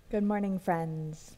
Good morning, friends.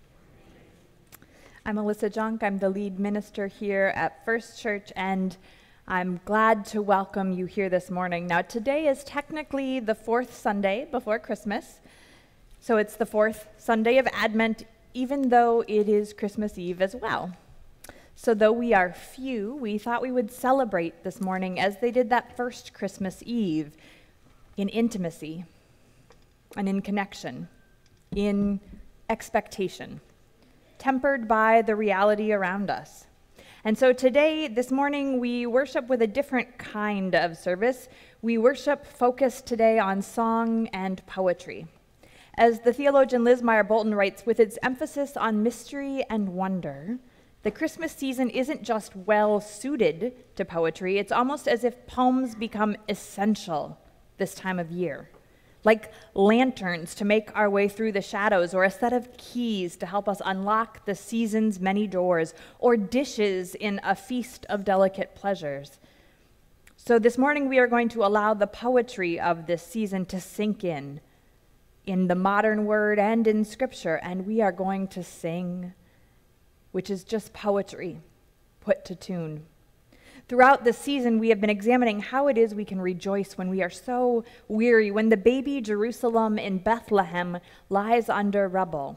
I'm Elissa Johnk. I'm the lead minister here at First Church, and I'm glad to welcome you here this morning. Now, today is technically the fourth Sunday before Christmas, so it's the fourth Sunday of Advent, even though it is Christmas Eve as well. So though we are few, we thought we would celebrate this morning as they did that first Christmas Eve, in intimacy and in connection, in expectation, tempered by the reality around us. And so today, this morning, we worship with a different kind of service. We worship focused today on song and poetry. As the theologian Liz Meyer Bolton writes, with its emphasis on mystery and wonder, the Christmas season isn't just well suited to poetry, it's almost as if poems become essential this time of year, like lanterns to make our way through the shadows, or a set of keys to help us unlock the season's many doors, or dishes in a feast of delicate pleasures. So this morning we are going to allow the poetry of this season to sink in the modern word and in Scripture, and we are going to sing, which is just poetry put to tune. Throughout this season, we have been examining how it is we can rejoice when we are so weary, when the baby Jerusalem in Bethlehem lies under rubble.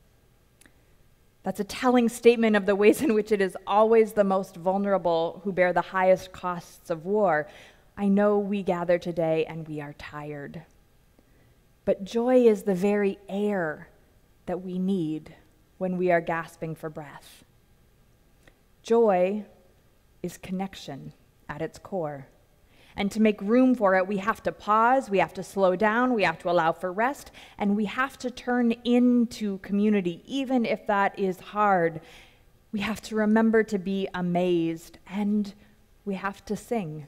That's a telling statement of the ways in which it is always the most vulnerable who bear the highest costs of war. I know we gather today and we are tired, but joy is the very air that we need when we are gasping for breath. Joy is connection at its core. And to make room for it, we have to pause, we have to slow down, we have to allow for rest, and we have to turn into community, even if that is hard. We have to remember to be amazed, and we have to sing.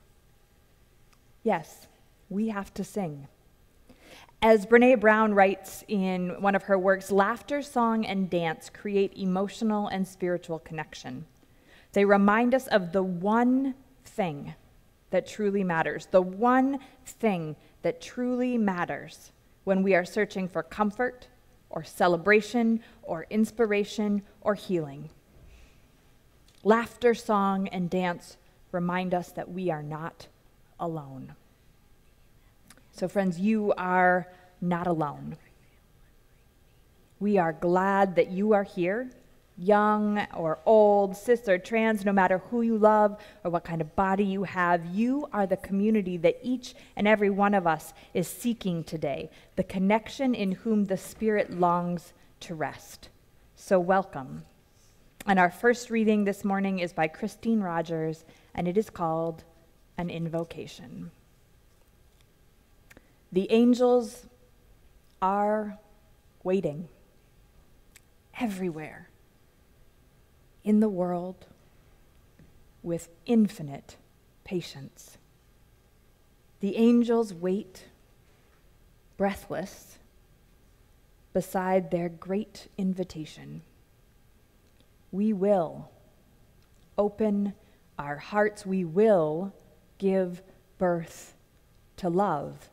Yes, we have to sing. As Brené Brown writes in one of her works, laughter, song, and dance create emotional and spiritual connection. They remind us of the one thing that truly matters, the one thing that truly matters when we are searching for comfort or celebration or inspiration or healing. Laughter, song, and dance remind us that we are not alone. So friends, you are not alone. We are glad that you are here, young or old, cis or trans, no matter who you love or what kind of body you have. You are the community that each and every one of us is seeking today, the connection in whom the Spirit longs to rest. So welcome. And our first reading this morning is by Christine Rogers, and it is called An Invocation. The angels are waiting everywhere in the world with infinite patience. The angels wait, breathless, beside their great invitation. We will open our hearts. We will give birth to love.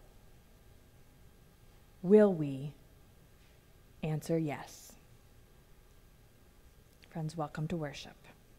Will we answer yes? Friends, welcome to worship.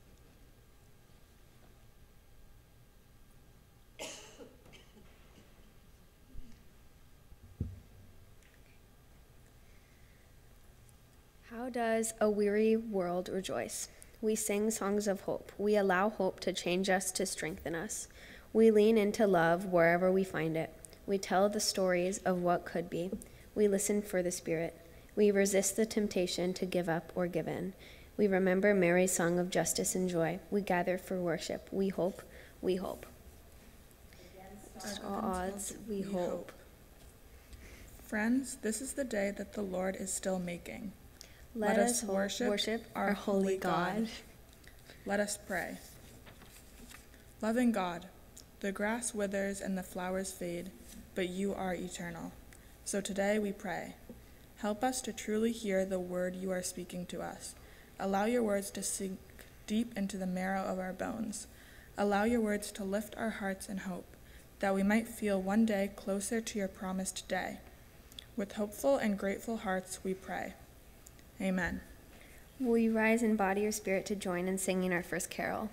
How does a weary world rejoice? We sing songs of hope. We allow hope to change us, to strengthen us. We lean into love wherever we find it. We tell the stories of what could be. We listen for the Spirit. We resist the temptation to give up or give in. We remember Mary's song of justice and joy. We gather for worship. We hope. We hope. Against all odds, we hope. Friends, this is the day that the Lord is still making. Let us worship our holy God. Let us pray. Loving God, the grass withers and the flowers fade, but you are eternal. So today we pray. Help us to truly hear the word you are speaking to us. Allow your words to sink deep into the marrow of our bones. Allow your words to lift our hearts in hope, that we might feel one day closer to your promised day. With hopeful and grateful hearts we pray. Amen. Will you rise in body or spirit to join in singing our first carol?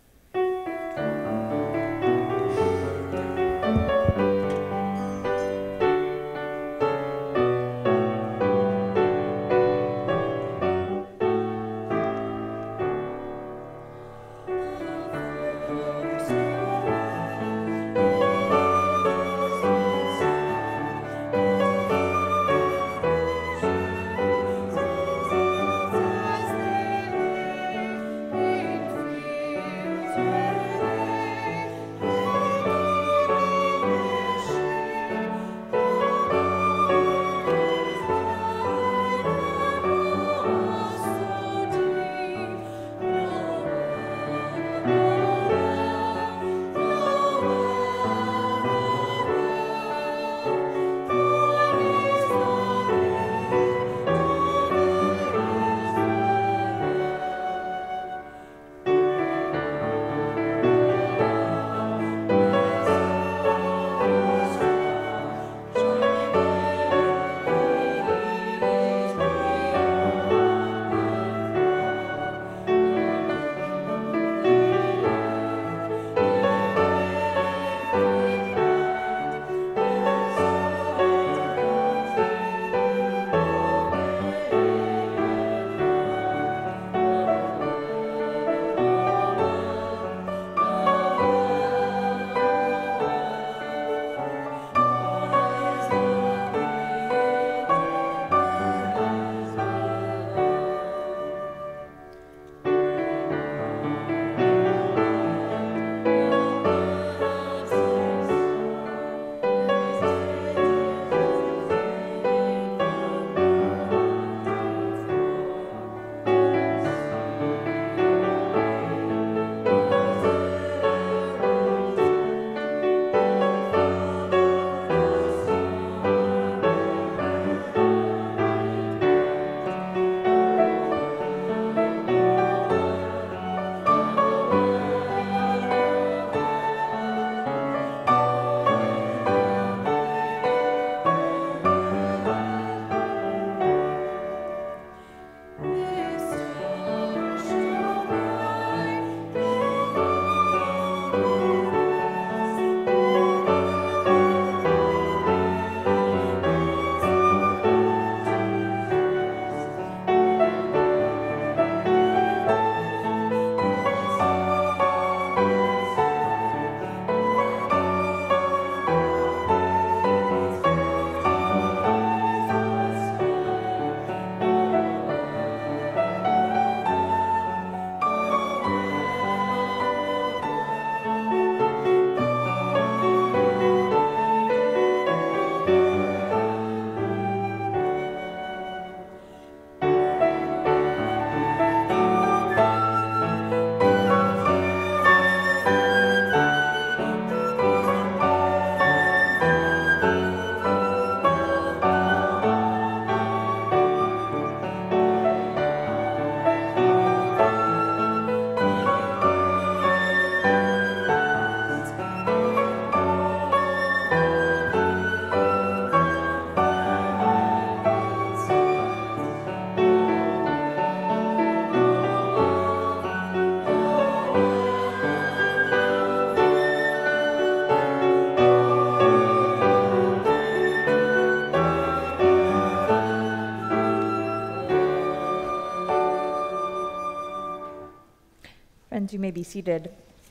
Friends, you may be seated.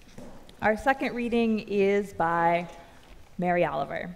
Our second reading is by Mary Oliver.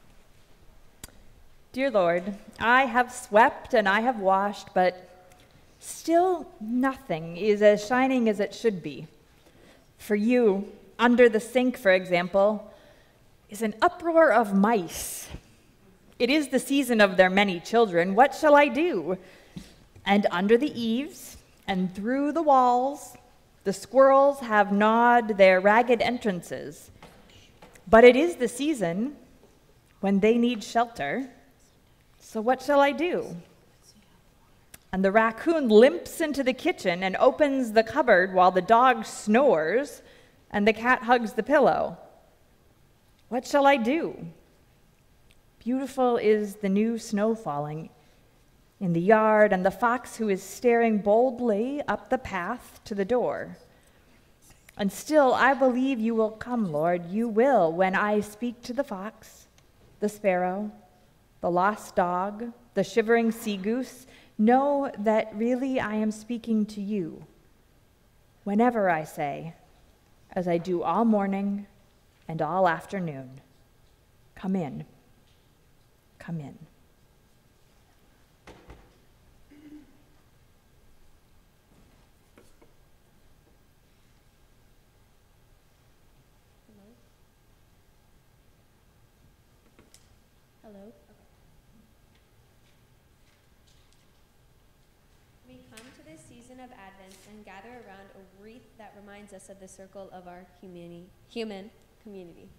Dear Lord, I have swept and I have washed, but still nothing is as shining as it should be. For you, under the sink, for example, is an uproar of mice. It is the season of their many children. What shall I do? And under the eaves and through the walls, the squirrels have gnawed their ragged entrances. But it is the season when they need shelter. So what shall I do? And the raccoon limps into the kitchen and opens the cupboard while the dog snores and the cat hugs the pillow. What shall I do? Beautiful is the new snow falling in the yard, and the fox who is staring boldly up the path to the door. And still, I believe you will come, Lord. You will, when I speak to the fox, the sparrow, the lost dog, the shivering sea goose. Know that really I am speaking to you. Whenever I say, as I do all morning and all afternoon, come in, come in. Hello. We come to this season of Advent and gather around a wreath that reminds us of the circle of our human community.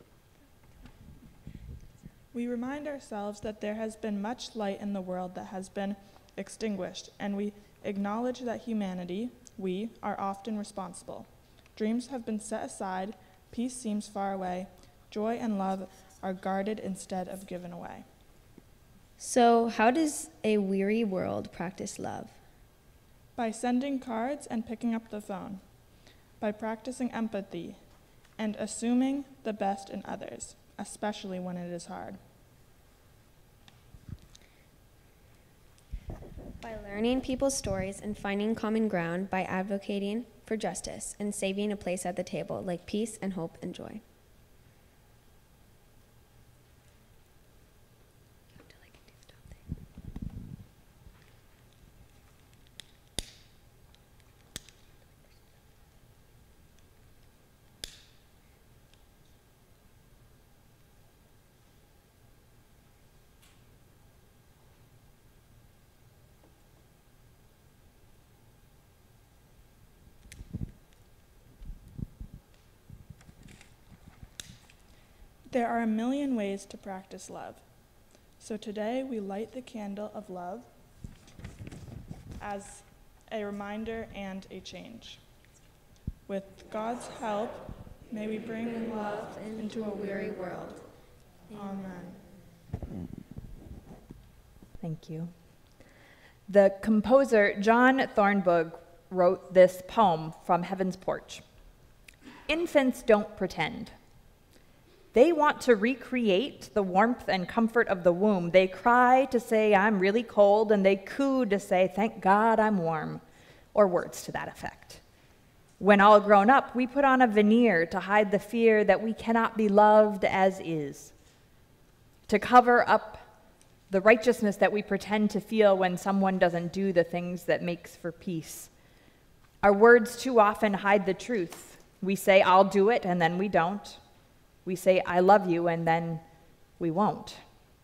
We remind ourselves that there has been much light in the world that has been extinguished, and we acknowledge that humanity, we, are often responsible. Dreams have been set aside, peace seems far away, joy and love are guarded instead of given away. So, how does a weary world practice love? By sending cards and picking up the phone, by practicing empathy and assuming the best in others, especially when it is hard. By learning people's stories and finding common ground by advocating for justice and saving a place at the table like peace and hope and joy. There are a million ways to practice love. So today we light the candle of love as a reminder and a change. With God's help, may we bring love into a weary world. Amen. Thank you. The composer John Thornburg wrote this poem from Heaven's Porch. Infants don't pretend. They want to recreate the warmth and comfort of the womb. They cry to say, I'm really cold, and they coo to say, thank God I'm warm, or words to that effect. When all grown up, we put on a veneer to hide the fear that we cannot be loved as is, to cover up the righteousness that we pretend to feel when someone doesn't do the things that makes for peace. Our words too often hide the truth. We say, I'll do it, and then we don't. We say, I love you, and then we won't.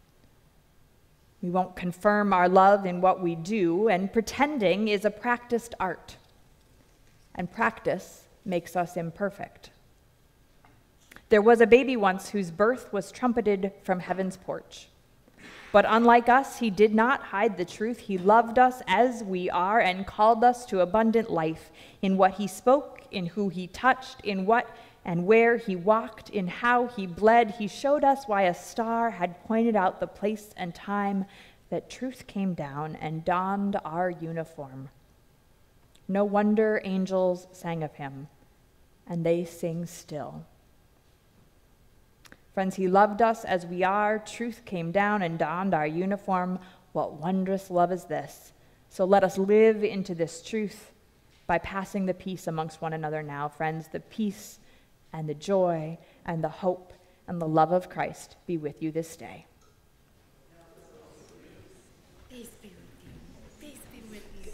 We won't confirm our love in what we do, and pretending is a practiced art. And practice makes us imperfect. There was a baby once whose birth was trumpeted from Heaven's porch. But unlike us, he did not hide the truth. He loved us as we are and called us to abundant life in what he spoke, in who he touched, in what and where he walked, in how he bled. He showed us why a star had pointed out the place and time that truth came down and donned our uniform. No wonder angels sang of him, and they sing still. Friends, he loved us as we are. Truth came down and donned our uniform. What wondrous love is this? So let us live into this truth by passing the peace amongst one another now, friends, the peace and the joy and the hope and the love of Christ be with you this day. Peace be with you. Peace be with you.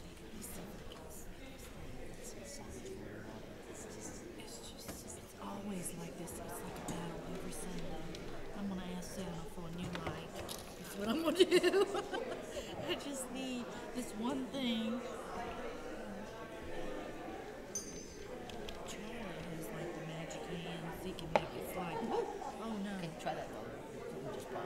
It's always like this. It's like a battle every Sunday. I'm going to ask Santa for a new mic. That's what I'm going to do. I just need this one thing. Charlie has like the magic hands. He can make it fly. Oh no. Okay, try that though. Just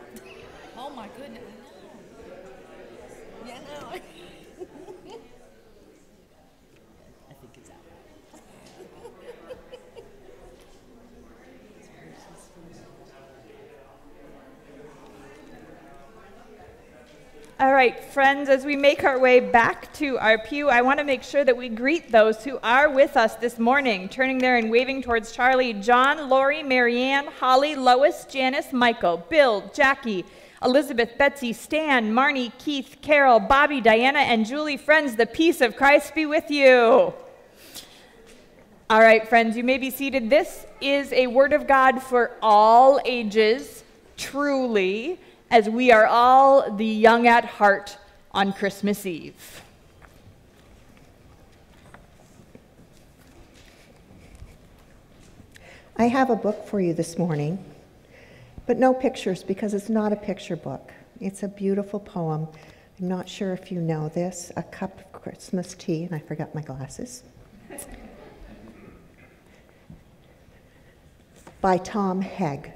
All right, friends, as we make our way back to our pew, I want to make sure that we greet those who are with us this morning, turning there and waving towards Charlie, John, Lori, Marianne, Holly, Lois, Janice, Michael, Bill, Jackie, Elizabeth, Betsy, Stan, Marnie, Keith, Carol, Bobby, Diana, and Julie. Friends, the peace of Christ be with you. All right, friends, you may be seated. This is a word of God for all ages, truly, as we are all the young at heart on Christmas Eve. I have a book for you this morning, but no pictures because it's not a picture book. It's a beautiful poem. I'm not sure if you know this, A Cup of Christmas Tea, and I forgot my glasses, by Tom Hegg.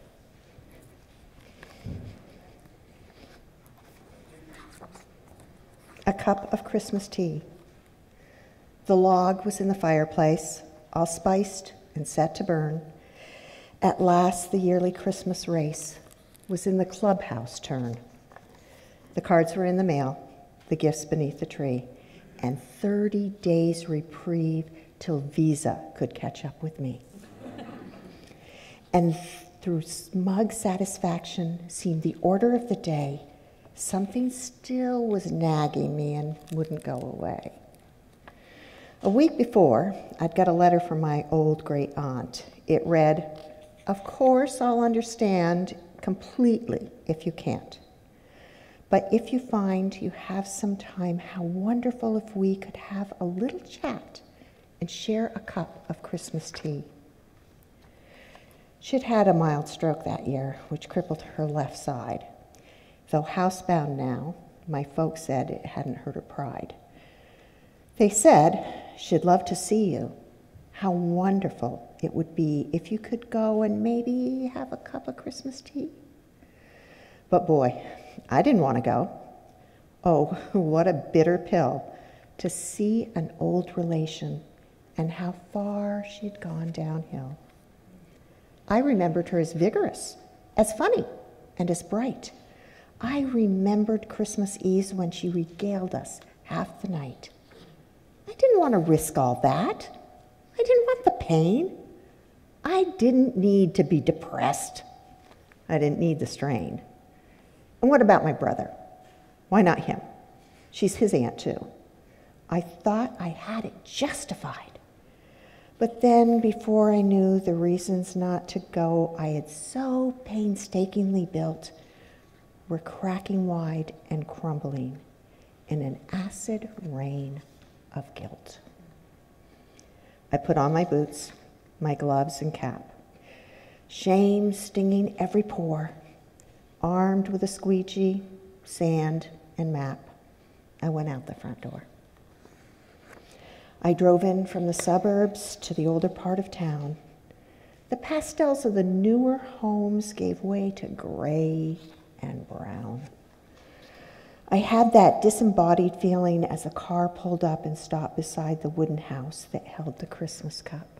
A cup of Christmas tea. The log was in the fireplace, all spiced and set to burn. At last, the yearly Christmas race was in the clubhouse turn. The cards were in the mail, the gifts beneath the tree, and 30 days reprieve till Visa could catch up with me. And through smug satisfaction seemed the order of the day. Something still was nagging me and wouldn't go away. A week before, I'd got a letter from my old great aunt. It read, "Of course, I'll understand completely if you can't. But if you find you have some time, how wonderful if we could have a little chat and share a cup of Christmas tea." She'd had a mild stroke that year, which crippled her left side. Though housebound now, my folks said it hadn't hurt her pride. They said she'd love to see you. How wonderful it would be if you could go and maybe have a cup of Christmas tea. But boy, I didn't want to go. Oh, what a bitter pill to see an old relation and how far she'd gone downhill. I remembered her as vigorous, as funny, and as bright. I remembered Christmas Eves when she regaled us half the night. I didn't want to risk all that. I didn't want the pain. I didn't need to be depressed. I didn't need the strain. And what about my brother? Why not him? She's his aunt too. I thought I had it justified. But then, before I knew the reasons not to go I had so painstakingly built were cracking wide and crumbling in an acid rain of guilt. I put on my boots, my gloves and cap, shame stinging every pore, armed with a squeegee, sand, and map. I went out the front door. I drove in from the suburbs to the older part of town. The pastels of the newer homes gave way to gray and brown. I had that disembodied feeling as a car pulled up and stopped beside the wooden house that held the Christmas cup.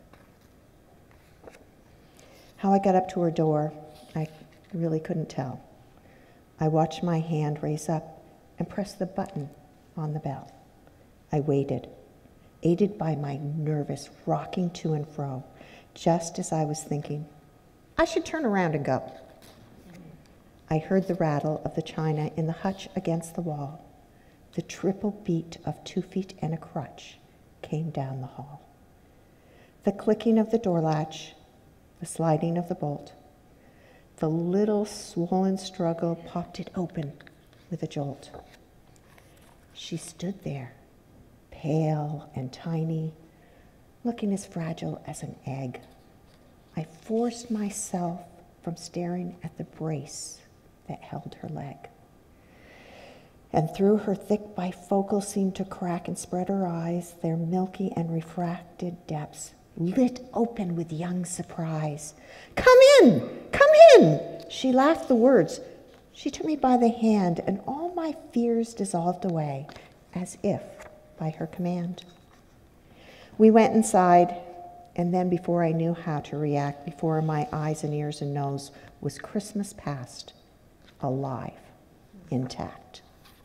How I got up to her door, I really couldn't tell. I watched my hand raise up and press the button on the bell. I waited, aided by my nervous rocking to and fro, just as I was thinking, I should turn around and go. I heard the rattle of the china in the hutch against the wall. The triple beat of 2 feet and a crutch came down the hall. The clicking of the door latch, the sliding of the bolt, the little swollen struggle popped it open with a jolt. She stood there, pale and tiny, looking as fragile as an egg. I forced myself from staring at the brace that held her leg. And through her thick bifocal seemed to crack and spread her eyes, their milky and refracted depths lit open with young surprise. "Come in, come in!" She laughed the words. She took me by the hand, and all my fears dissolved away, as if by her command. We went inside, and then before I knew how to react, before my eyes and ears and nose was Christmas past, alive, intact.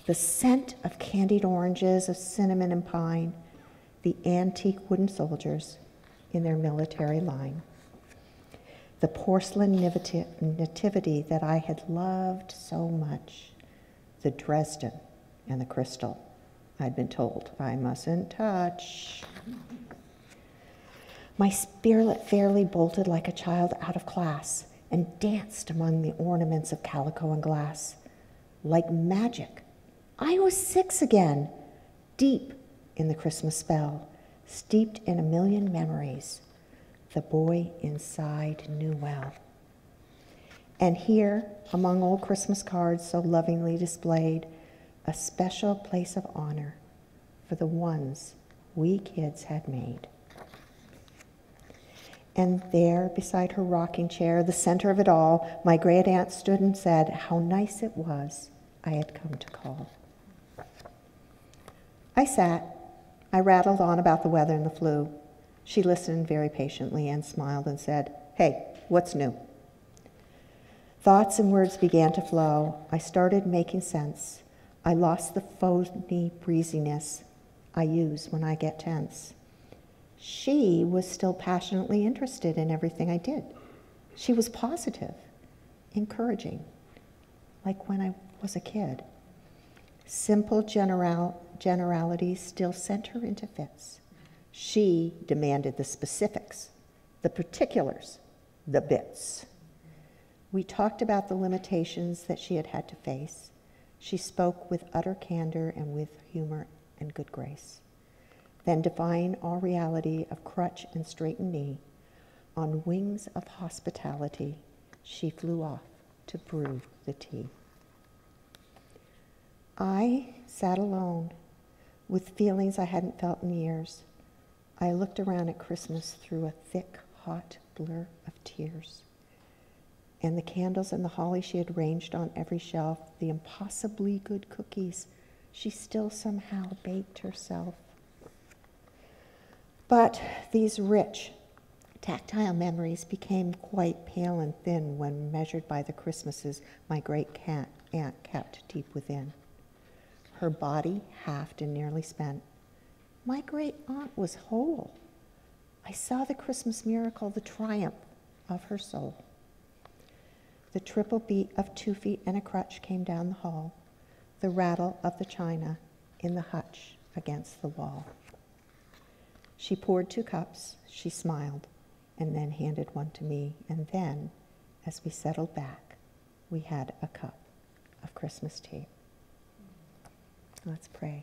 the scent of candied oranges, of cinnamon and pine, the antique wooden soldiers in their military line, the porcelain nativity that I had loved so much, the Dresden and the crystal I'd been told I mustn't touch. My spirit fairly bolted like a child out of class and danced among the ornaments of calico and glass. Like magic, I was 6 again, deep in the Christmas spell, steeped in a million memories the boy inside knew well. And here, among old Christmas cards so lovingly displayed, a special place of honor for the ones we kids had made. And there, beside her rocking chair, the center of it all, my great aunt stood and said how nice it was I had come to call. I sat. I rattled on about the weather and the flu. She listened very patiently and smiled and said, "Hey, what's new?" Thoughts and words began to flow. I started making sense. I lost the phony breeziness I use when I get tense. She was still passionately interested in everything I did. She was positive, encouraging, like when I was a kid. Simple generalities still sent her into fits. She demanded the specifics, the particulars, the bits. We talked about the limitations that she had had to face. She spoke with utter candor and with humor and good grace. Then, defying all reality of crutch and straightened knee, on wings of hospitality, she flew off to brew the tea. I sat alone with feelings I hadn't felt in years. I looked around at Christmas through a thick, hot blur of tears. And the candles and the holly she had ranged on every shelf, the impossibly good cookies she still somehow baked herself. But these rich, tactile memories became quite pale and thin when measured by the Christmases my great aunt kept deep within. Her body halved and nearly spent. My great aunt was whole. I saw the Christmas miracle, the triumph of her soul. The triple beat of 2 feet and a crutch came down the hall, the rattle of the china in the hutch against the wall. She poured 2 cups, she smiled, and then handed one to me. And then, as we settled back, we had a cup of Christmas tea. Let's pray.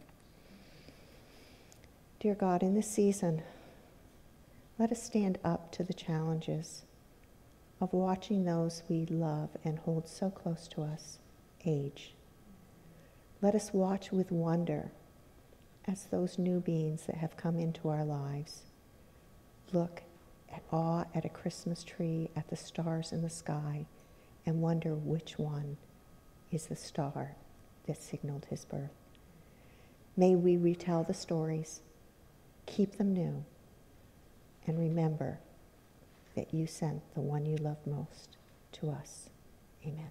Dear God, in this season, let us stand up to the challenges of watching those we love and hold so close to us age. Let us watch with wonder as those new beings that have come into our lives look at awe at a Christmas tree, at the stars in the sky, and wonder which one is the star that signaled his birth. May we retell the stories, keep them new, and remember that you sent the one you love most to us. Amen.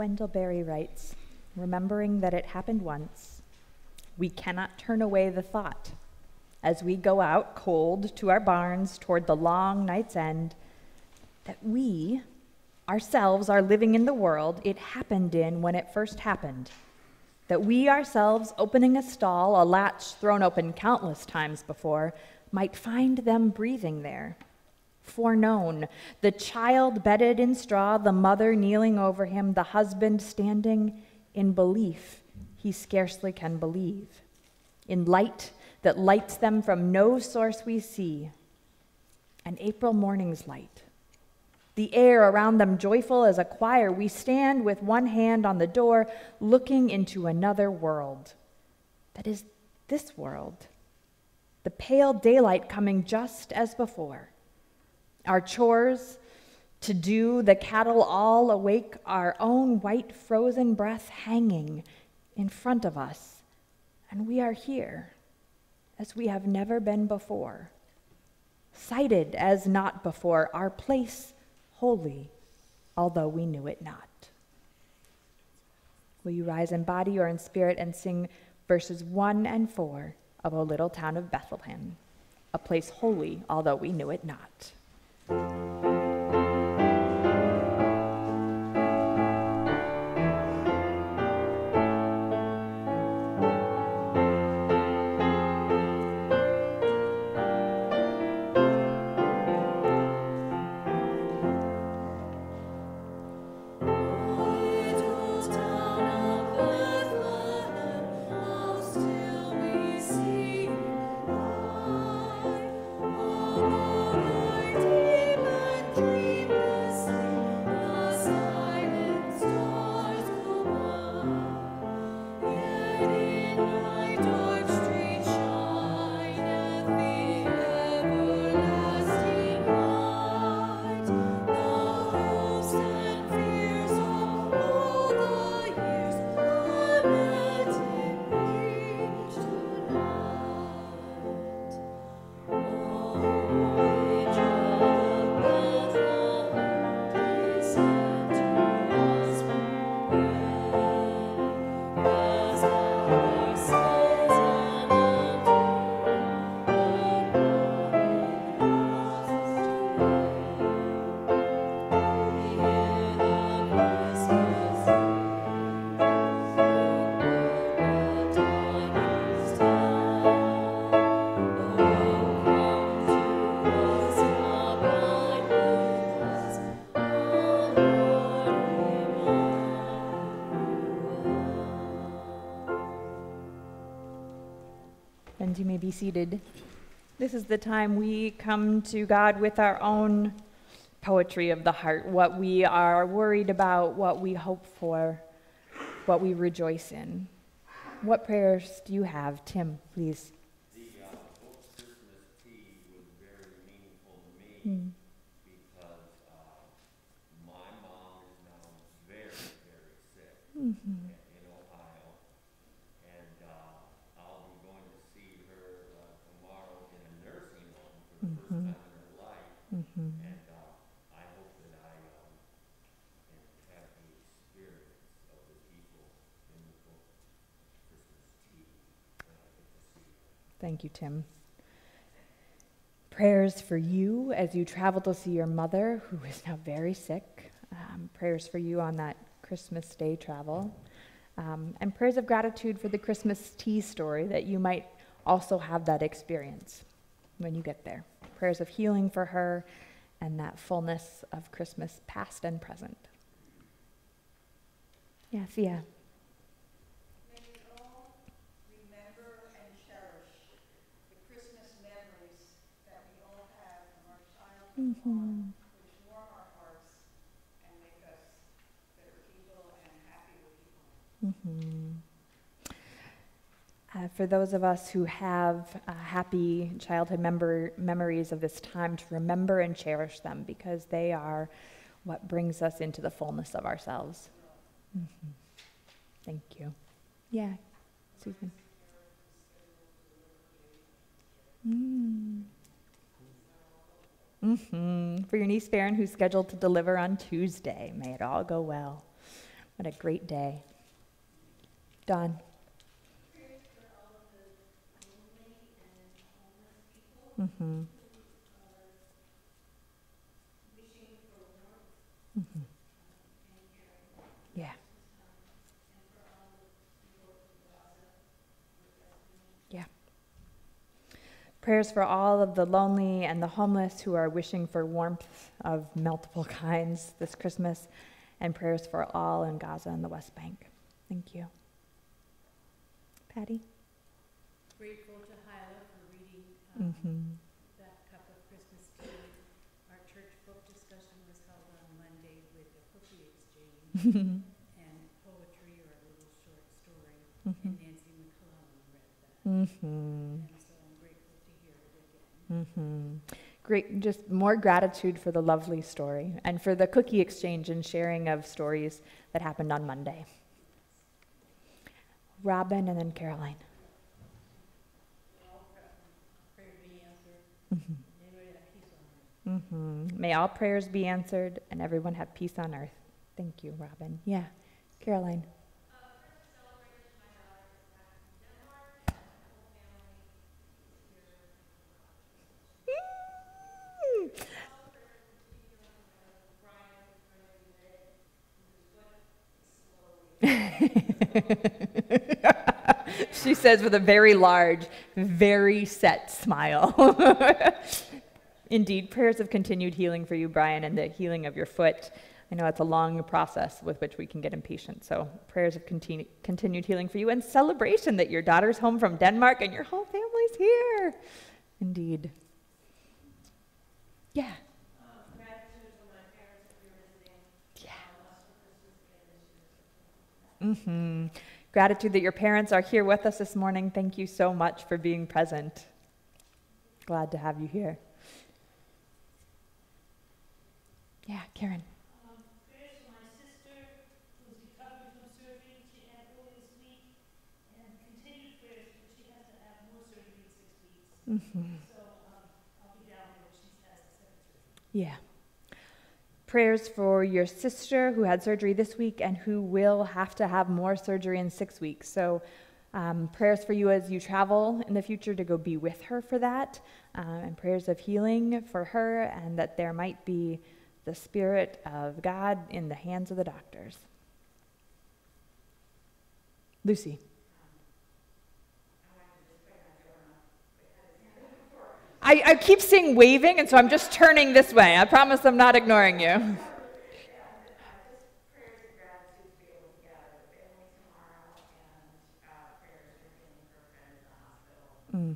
Wendell Berry writes, remembering that it happened once, we cannot turn away the thought. As we go out cold to our barns toward the long night's end, that we ourselves are living in the world it happened in when it first happened. That we ourselves, opening a stall, a latch thrown open countless times before, might find them breathing there. Foreknown, the child bedded in straw, the mother kneeling over him, the husband standing in belief he scarcely can believe, in light that lights them from no source we see, an April morning's light. The air around them joyful as a choir, we stand with one hand on the door, looking into another world. That is this world. The pale daylight coming just as before. Our chores to do, the cattle all awake, our own white frozen breath hanging in front of us. And we are here, as we have never been before. Sighted as not before, our place holy, although we knew it not. Will you rise in body or in spirit and sing verses 1 and 4 of O Little Town of Bethlehem, a place holy, although we knew it not. And you may be seated. This is the time we come to God with our own poetry of the heart, what we are worried about, what we hope for, what we rejoice in. What prayers do you have? Tim, please. The Christmas tea was very meaningful to me because my mom is now very, very sick in Ohio, and I'll be going to see her tomorrow in a nursing home for the first time in her life, and I hope that I can have the experience of the people in the book Christmas tea when I get to see her. Thank you, Tim. Prayers for you as you travel to see your mother, who is now very sick. Prayers for you on that Christmas Day travel. And prayers of gratitude for the Christmas tea story, that you might also have that experience when you get there. Prayers of healing for her and that fullness of Christmas past and present. Yeah, Thea. May we all remember and cherish the Christmas memories that we all have from our childhood on, which warm our hearts and make us better people and happier people. For those of us who have happy childhood memories of this time, to remember and cherish them, because they are what brings us into the fullness of ourselves. Thank you. Yeah, Susan. For your niece Farron, who's scheduled to deliver on Tuesday. May it all go well. What a great day. Dawn. Mm-hmm. Mm-hmm. Yeah. Yeah. Prayers for all of the lonely and the homeless who are wishing for warmth of multiple kinds this Christmas, and prayers for all in Gaza and the West Bank. Thank you. Patty? Grateful to Hyla for reading Mm-hmm. that cup of Christmas tea. Our church book discussion was held on Monday with a cookie exchange and poetry or a little short story. And Nancy McClellan read that. Mm-hmm. And so I'm grateful to hear it again. Mm-hmm. Great, just more gratitude for the lovely story and for the cookie exchange and sharing of stories that happened on Monday. Robin and then Caroline. Mm-hmm. Mm-hmm. May all prayers be answered and everyone have peace on earth. Thank you, Robin. Yeah, Caroline. She says with a very large, very set smile. Indeed, prayers of continued healing for you, Brian, and the healing of your foot. I know it's a long process with which we can get impatient, so prayers of continued healing for you and celebration that your daughter's home from Denmark and your whole family's here. Indeed. Yeah. Gratitude for my parents that you're visiting. Yeah. Us for Christmas and this year. Mm-hmm. Gratitude that your parents are here with us this morning. Thank you so much for being present. Glad to have you here. Yeah, Karen. Prayers for my sister who's recovering from surgery she had earlier this week, and continued prayers because she has to have more surgery in 6 weeks. Mm-hmm. So I'll be down there when she has the second surgery. Yeah. Prayers for your sister who had surgery this week and who will have to have more surgery in 6 weeks. So prayers for you as you travel in the future to go be with her for that, and prayers of healing for her, and that there might be the Spirit of God in the hands of the doctors. Lucy. I keep seeing waving, and so I'm just turning this way. I promise I'm not ignoring you. Mm.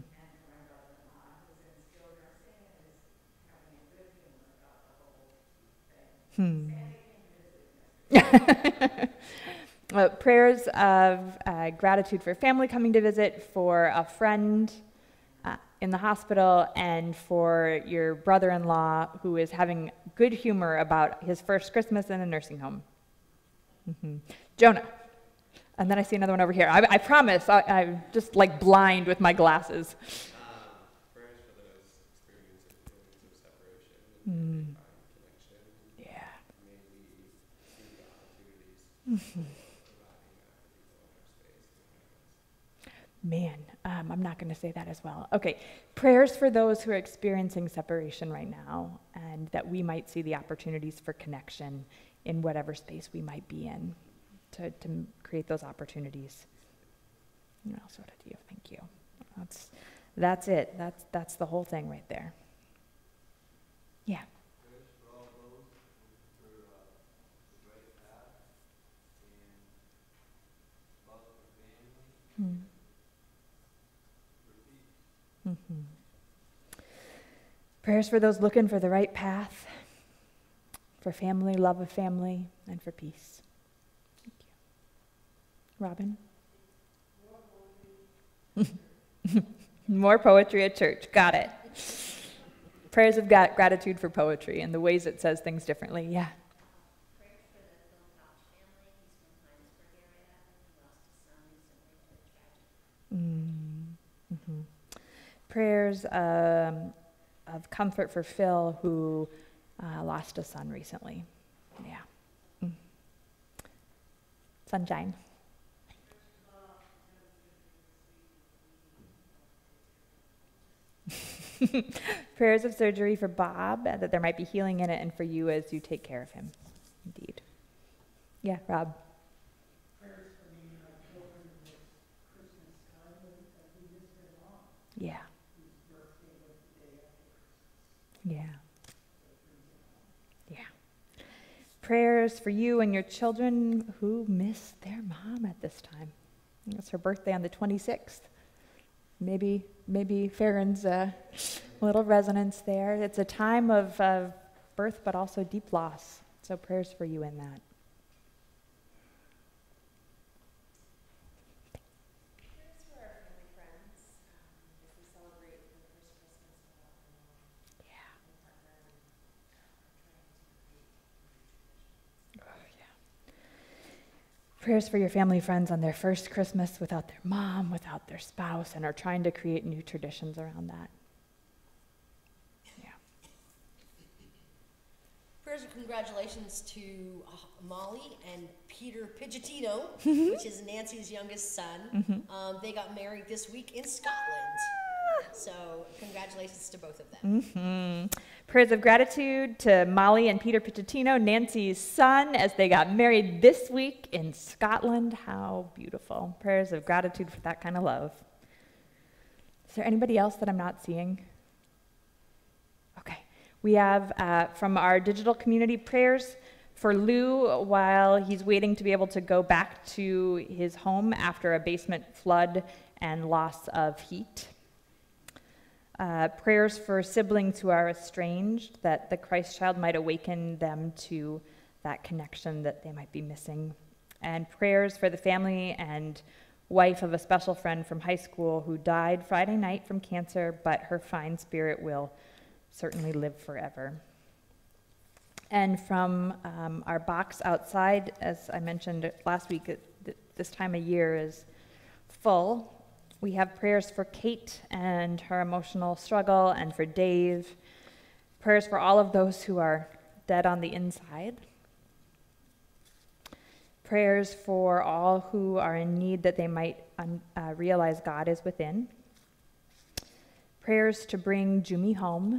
Prayers of gratitude for family coming to visit, for a friend in the hospital, and for your brother-in-law who is having good humor about his first Christmas in a nursing home. Mm-hmm. Jonah. And then I see another one over here. I promise, I'm just like blind with my glasses. Prayers for those experiencing feelings of separation and connection. Yeah. May we see the opportunities for providing that for people in our space and Man, I'm not going to say that as well. Okay, prayers for those who are experiencing separation right now, and that we might see the opportunities for connection in whatever space we might be in to create those opportunities. What else would I do? Thank you. That's it. That's the whole thing right there. Yeah. prayers for all those for the right path and love for family, for peace. Mm-hmm. Prayers for those looking for the right path, for family, love of family, and for peace. Thank you. Robin? More poetry at church. Got it. Prayers of gratitude for poetry and the ways it says things differently. Yeah. Prayers for the Phil Couch family. He's from Heinsberg area and he lost his son recently to a tragedy. Mm-hmm. Prayers of comfort for Phil, who lost a son recently. Yeah. Sunshine. Prayers of surgery for Bob, that there might be healing in it, and for you as you take care of him. Indeed. Yeah, Rob. Prayers for me and my children this Christmas time as we miss their mom, Yeah. whose birthday was the day after Christmas. Yeah. Yeah. Prayers for you and your children who miss their mom at this time. It's her birthday on the 26th. Maybe Farron's a little resonance there. It's a time of birth, but also deep loss. So prayers for you in that. Prayers for our family friends as we celebrate the first Christmas without my mom. Yeah. And partner and trying to create a new tradition. Oh, yeah. Prayers for your family friends on their first Christmas without their mom, without their spouse, and are trying to create new traditions around that. Yeah. Prayers of congratulations to Molly and Peter Pidgeotino, which is Nancy's youngest son. They got married this week in Scotland. So congratulations to both of them. Prayers of gratitude to Molly and Peter Piccittino, Nancy's son, as they got married this week in Scotland. How beautiful. Prayers of gratitude for that kind of love. Is there anybody else that I'm not seeing? Okay. We have from our digital community prayers for Lou while he's waiting to be able to go back to his home after a basement flood and loss of heat. Prayers for siblings who are estranged, that the Christ child might awaken them to that connection that they might be missing. And prayers for the family and wife of a special friend from high school who died Friday night from cancer, but her fine spirit will certainly live forever. And from our box outside, as I mentioned last week, this time of year is full. We have prayers for Kate and her emotional struggle, and for Dave. Prayers for all of those who are dead on the inside. Prayers for all who are in need that they might realize God is within. Prayers to bring Jumi home.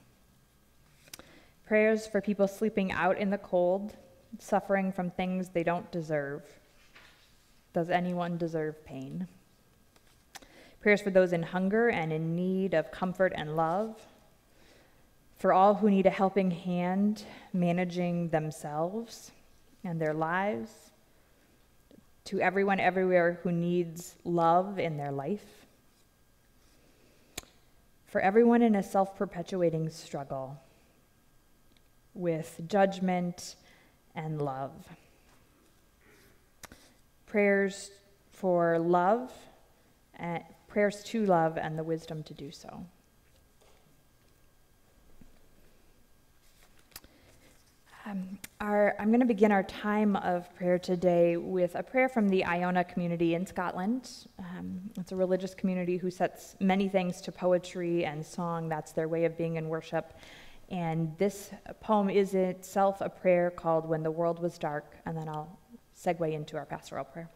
Prayers for people sleeping out in the cold, suffering from things they don't deserve. Does anyone deserve pain? Prayers for those in hunger and in need of comfort and love. For all who need a helping hand managing themselves and their lives. To everyone everywhere who needs love in their life. For everyone in a self-perpetuating struggle with judgment and love. Prayers for love, prayers to love and the wisdom to do so. I'm going to begin our time of prayer today with a prayer from the Iona community in Scotland. It's a religious community who sets many things to poetry and song. That's their way of being in worship. And this poem is itself a prayer called When the World Was Dark, and then I'll segue into our pastoral prayer.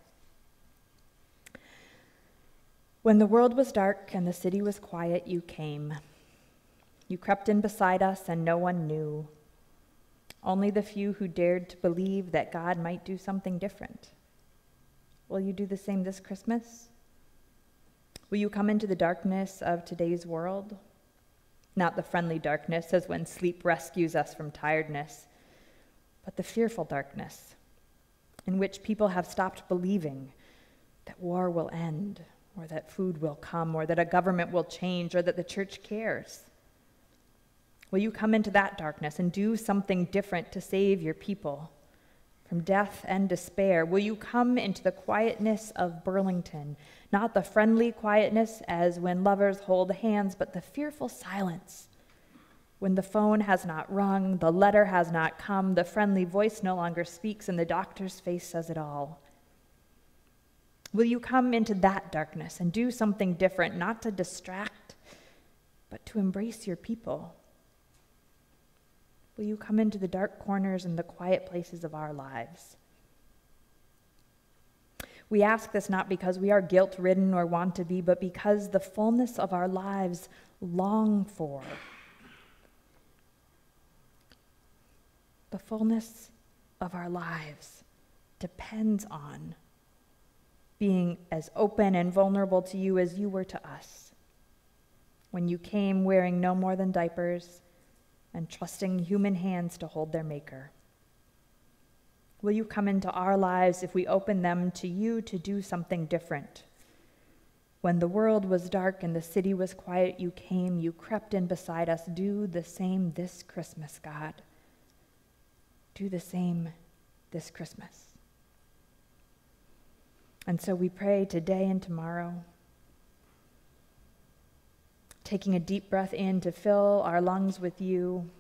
When the world was dark and the city was quiet, you came. You crept in beside us and no one knew. Only the few who dared to believe that God might do something different. Will you do the same this Christmas? Will you come into the darkness of today's world? Not the friendly darkness, as when sleep rescues us from tiredness, but the fearful darkness, in which people have stopped believing that war will end, or that food will come, or that a government will change, or that the church cares. Will you come into that darkness and do something different to save your people from death and despair? Will you come into the quietness of Burlington, not the friendly quietness as when lovers hold hands, but the fearful silence when the phone has not rung, the letter has not come, the friendly voice no longer speaks, and the doctor's face says it all? Will you come into that darkness and do something different, not to distract, but to embrace your people? Will you come into the dark corners and the quiet places of our lives? We ask this not because we are guilt-ridden or want to be, but because the fullness of our lives long for. The fullness of our lives depends on being as open and vulnerable to you as you were to us. When you came wearing no more than diapers and trusting human hands to hold their maker. Will you come into our lives if we open them to you to do something different? When the world was dark and the city was quiet, you came, you crept in beside us. Do the same this Christmas, God. Do the same this Christmas. And so we pray today and tomorrow, taking a deep breath in to fill our lungs with you.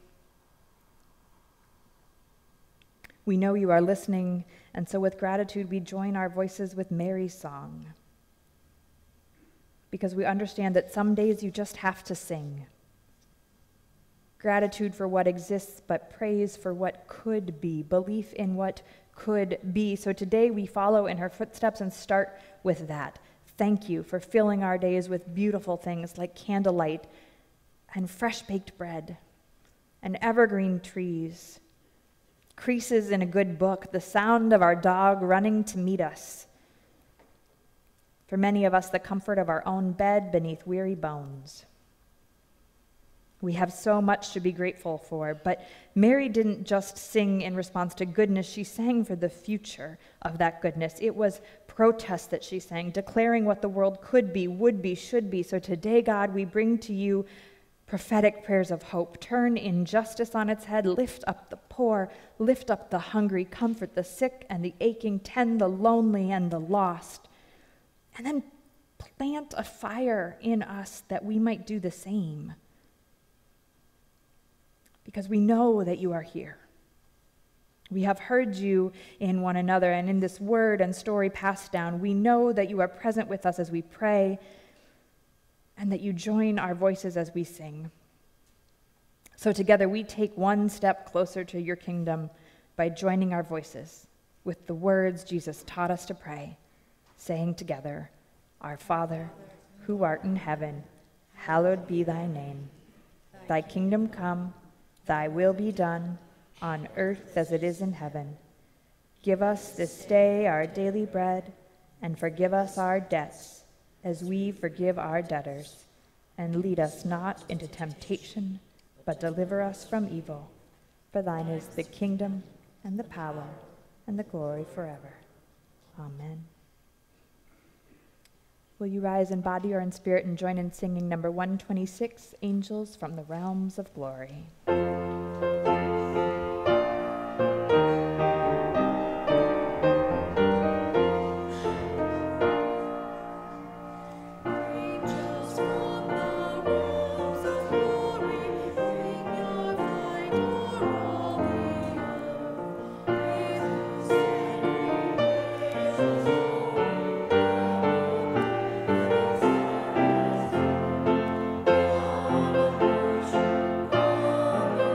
We know you are listening, and so with gratitude we join our voices with Mary's song. Because we understand that some days you just have to sing. Gratitude for what exists, but praise for what could be, belief in what could be. So today we follow in her footsteps and start with that. Thank you for filling our days with beautiful things like candlelight and fresh baked bread and evergreen trees, creases in a good book, the sound of our dog running to meet us. For many of us, the comfort of our own bed beneath weary bones. We have so much to be grateful for, but Mary didn't just sing in response to goodness, she sang for the future of that goodness. It was protest that she sang, declaring what the world could be, would be, should be. So today, God, we bring to you prophetic prayers of hope. Turn injustice on its head, lift up the poor, lift up the hungry, comfort the sick and the aching, tend the lonely and the lost, and then plant a fire in us that we might do the same. Because we know that you are here. We have heard you in one another and in this word and story passed down. We know that you are present with us as we pray and that you join our voices as we sing. So together we take one step closer to your kingdom by joining our voices with the words Jesus taught us to pray, saying together, Our Father, who art in heaven, hallowed be thy name. Thy kingdom come, thy will be done, on earth as it is in heaven. Give us this day our daily bread, and forgive us our debts, as we forgive our debtors. And lead us not into temptation, but deliver us from evil. For thine is the kingdom, and the power, and the glory forever. Amen. Will you rise in body or in spirit and join in singing number 126, Angels from the Realms of Glory. Thank you.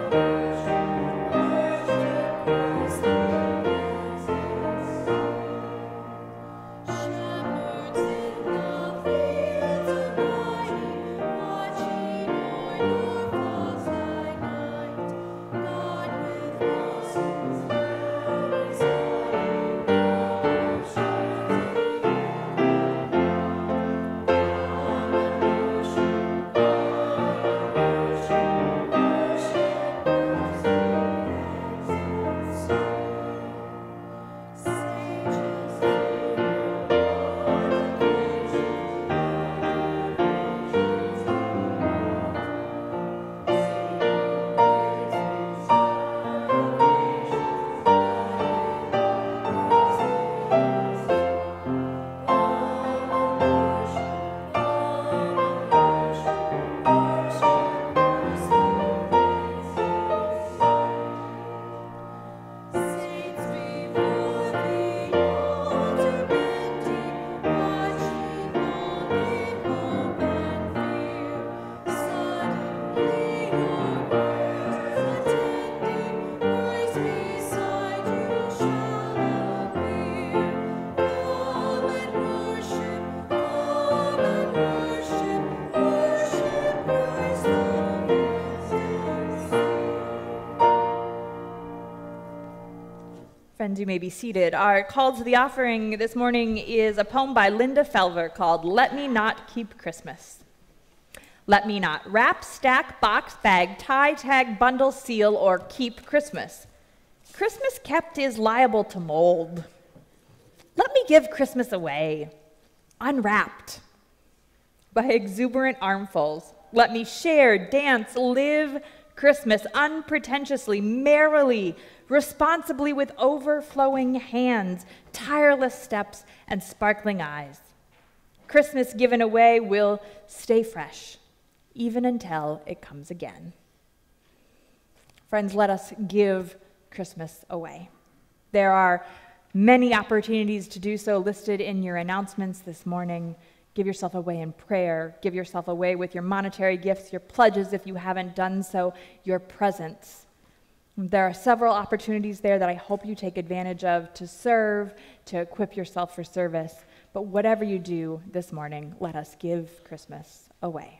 you may be seated. Our call to the offering this morning is a poem by Linda Felver called Let Me Not Keep Christmas. Let me not wrap, stack, box, bag, tie, tag, bundle, seal, or keep Christmas. Christmas kept is liable to mold. Let me give Christmas away, unwrapped, by exuberant armfuls. Let me share, dance, live Christmas unpretentiously, merrily, responsibly, with overflowing hands, tireless steps, and sparkling eyes. Christmas given away will stay fresh, even until it comes again. Friends, let us give Christmas away. There are many opportunities to do so listed in your announcements this morning. Give yourself away in prayer. Give yourself away with your monetary gifts, your pledges if you haven't done so, your presence. There are several opportunities there that I hope you take advantage of to serve, to equip yourself for service. But whatever you do this morning, let us give Christmas away.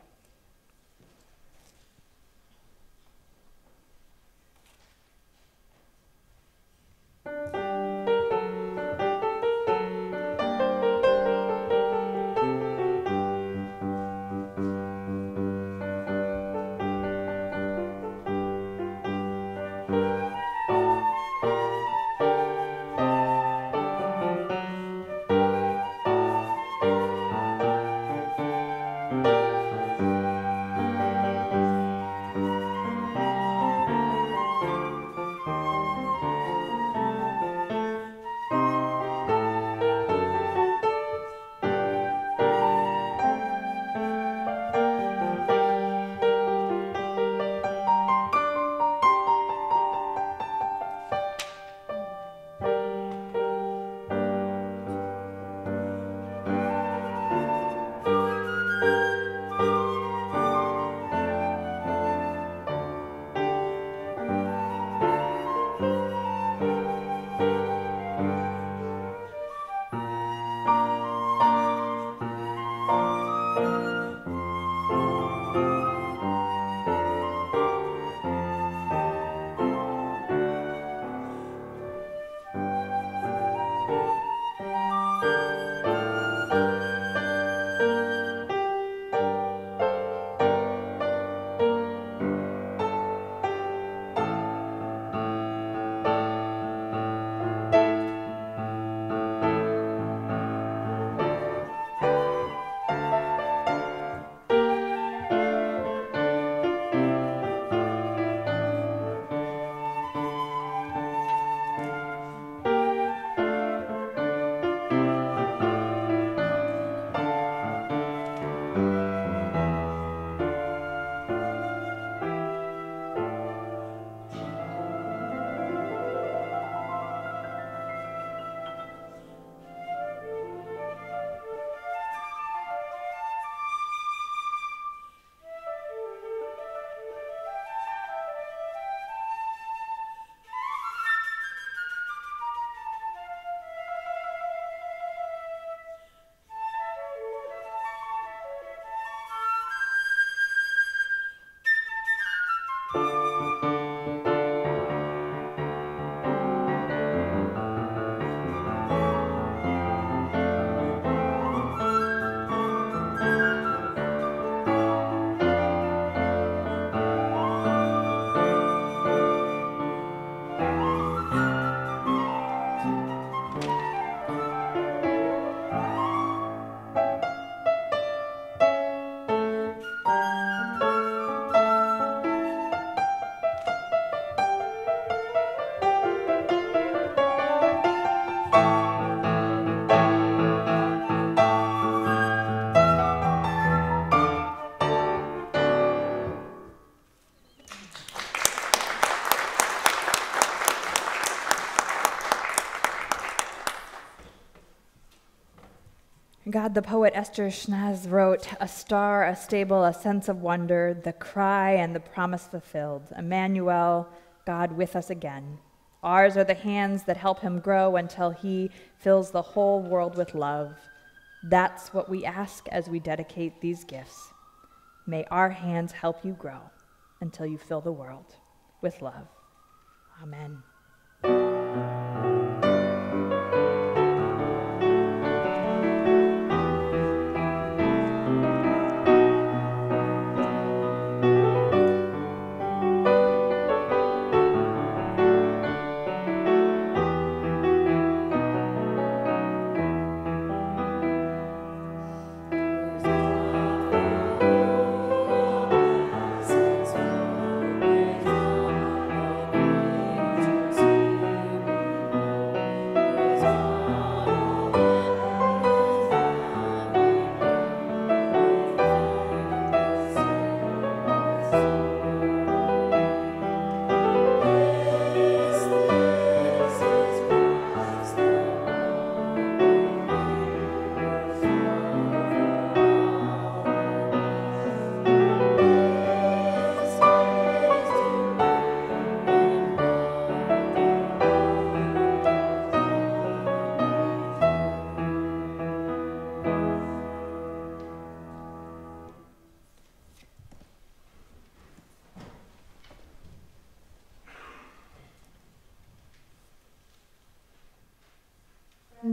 God, the poet Esther Schnaz wrote, "A star, a stable, a sense of wonder, the cry and the promise fulfilled. Emmanuel, God with us again. Ours are the hands that help him grow until he fills the whole world with love. That's what we ask as we dedicate these gifts. May our hands help you grow until you fill the world with love. Amen."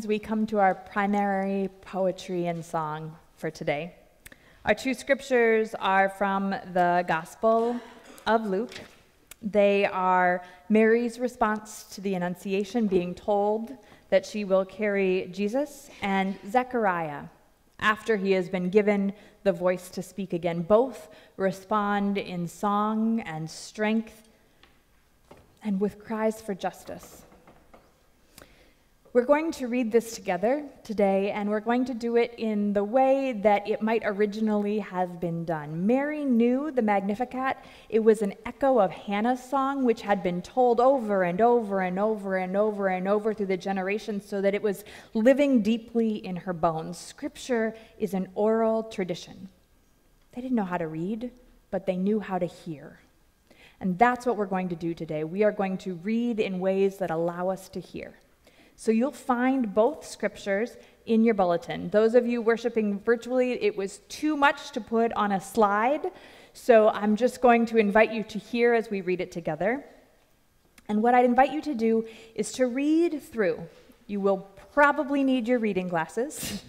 friends, we come to our primary poetry and song for today. Our two scriptures are from the Gospel of Luke. They are Mary's response to the Annunciation, being told that she will carry Jesus, and Zechariah, after he has been given the voice to speak again. Both respond in song and strength and with cries for justice. We're going to read this together today, and we're going to do it in the way that it might originally have been done. Mary knew the Magnificat. It was an echo of Hannah's song, which had been told over and over and over and over and over through the generations, so that it was living deeply in her bones. Scripture is an oral tradition. They didn't know how to read, but they knew how to hear. And that's what we're going to do today. We are going to read in ways that allow us to hear. So you'll find both scriptures in your bulletin. Those of you worshiping virtually, it was too much to put on a slide, so I'm just going to invite you to hear as we read it together. And what I'd invite you to do is to read through. You will probably need your reading glasses,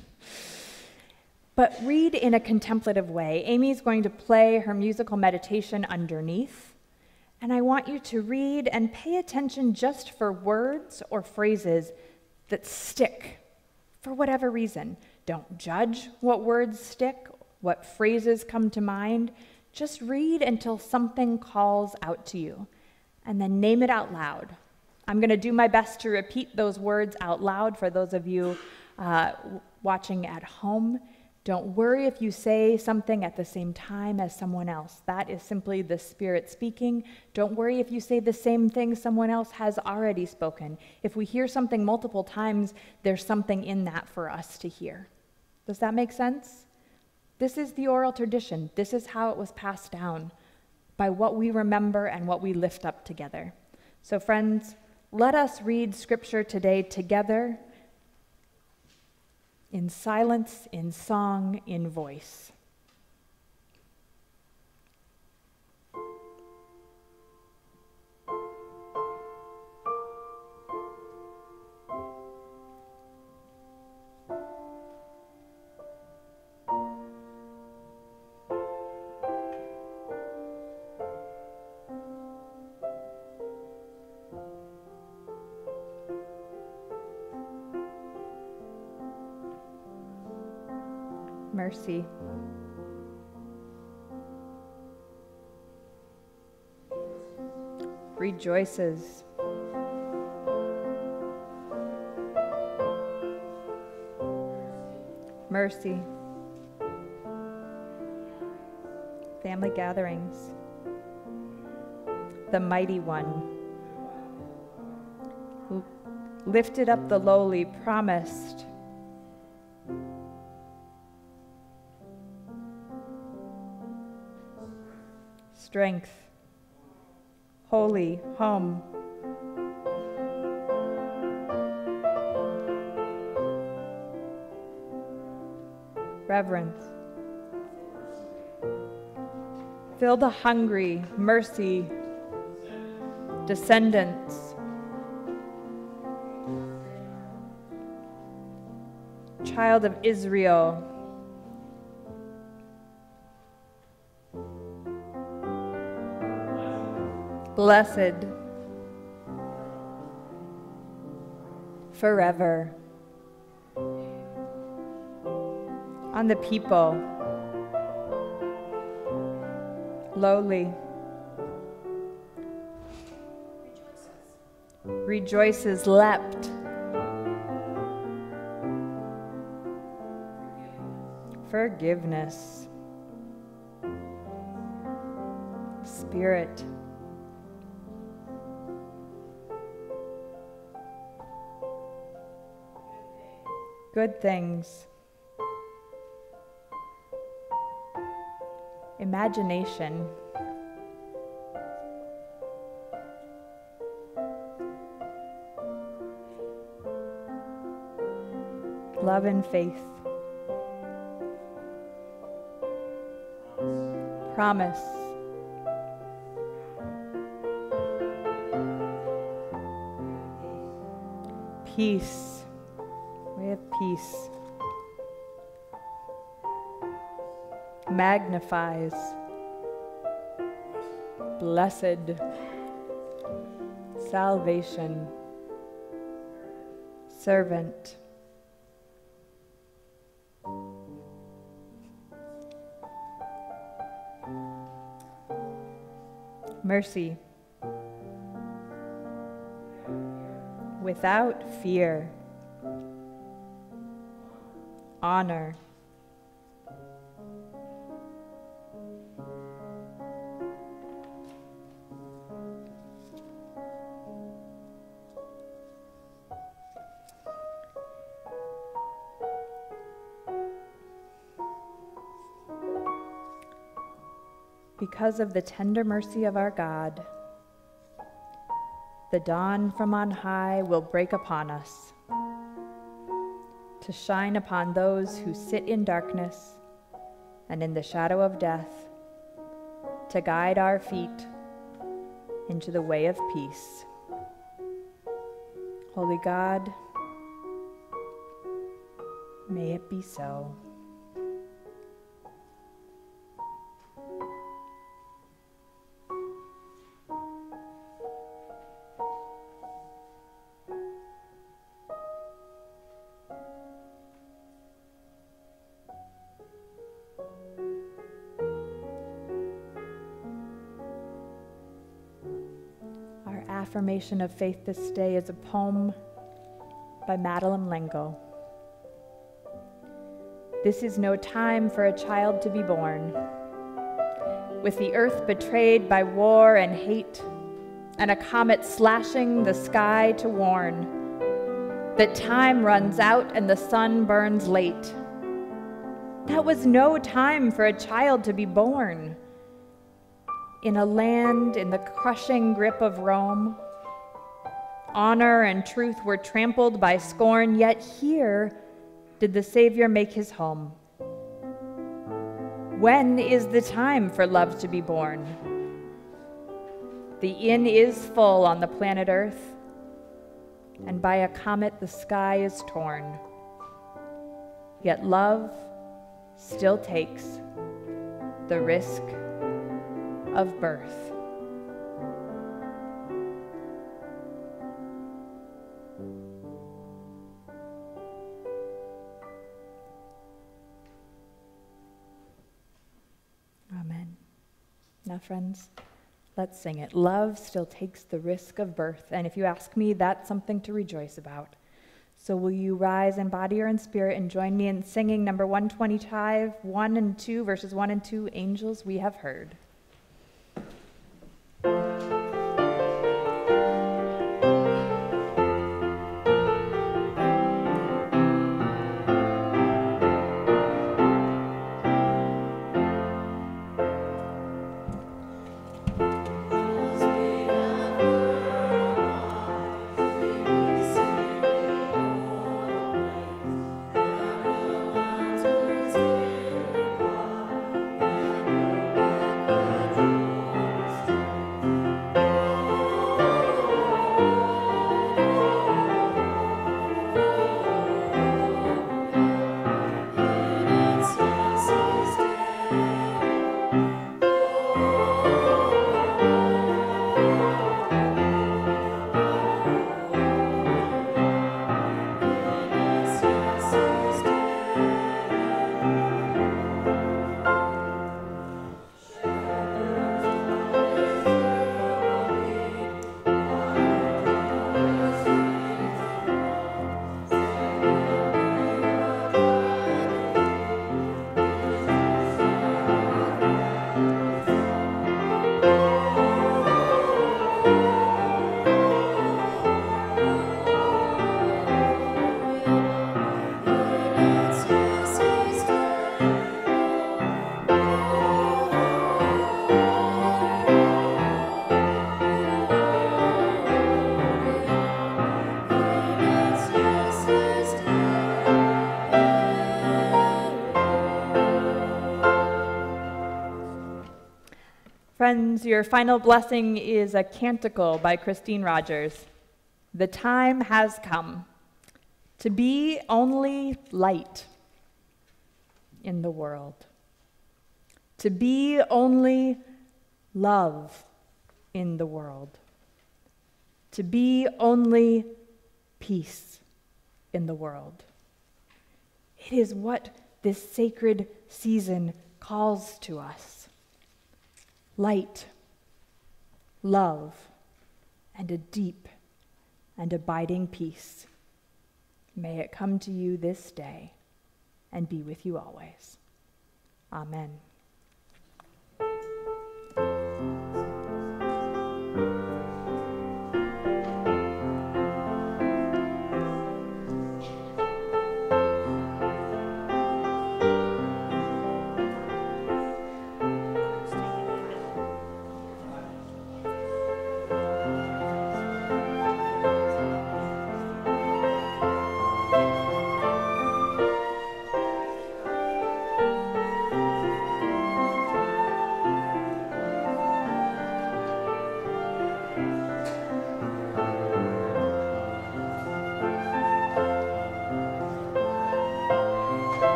but read in a contemplative way. Amy's going to play her musical meditation underneath. And I want you to read and pay attention just for words or phrases that stick for whatever reason. Don't judge what words stick, what phrases come to mind. Just read until something calls out to you, and then name it out loud. I'm going to do my best to repeat those words out loud for those of you watching at home. Don't worry if you say something at the same time as someone else. That is simply the Spirit speaking. Don't worry if you say the same thing someone else has already spoken. If we hear something multiple times, there's something in that for us to hear. Does that make sense? This is the oral tradition. This is how it was passed down, by what we remember and what we lift up together. So friends, let us read Scripture today together, in silence, in song, in voice. Mercy. Rejoices. Mercy. Family gatherings. The Mighty One. Lifted up the lowly, promised. Strength, holy, home. Reverence. Fill the hungry, mercy, descendants. Child of Israel. Blessed forever. On the people, lowly, rejoices, leapt, forgiveness, Spirit. Good things. Imagination. Love and faith. Promise. Peace. peace, magnifies, blessed, salvation, servant, mercy, without fear, honor, because of the tender mercy of our God, the dawn from on high will break upon us, to shine upon those who sit in darkness and in the shadow of death, to guide our feet into the way of peace. Holy God, may it be so. Affirmation of faith this day is a poem by Madeline L'Engle. This is no time for a child to be born. With the earth betrayed by war and hate, and a comet slashing the sky to warn that time runs out and the sun burns late. That was no time for a child to be born. In a land in the crushing grip of Rome, honor and truth were trampled by scorn, yet here did the Savior make his home. When is the time for love to be born? The inn is full on the planet Earth, and by a comet the sky is torn. Yet love still takes the risk of birth. Amen. Now, friends, let's sing it. Love still takes the risk of birth, and if you ask me, that's something to rejoice about. So will you rise in body or in spirit and join me in singing number 125, 1 and 2, verses 1 and 2, Angels We Have Heard. Friends, your final blessing is a canticle by Christine Rogers. The time has come to be only light in the world, to be only love in the world, to be only peace in the world. It is what this sacred season calls to us. Light, love, and a deep and abiding peace. May it come to you this day and be with you always. Amen.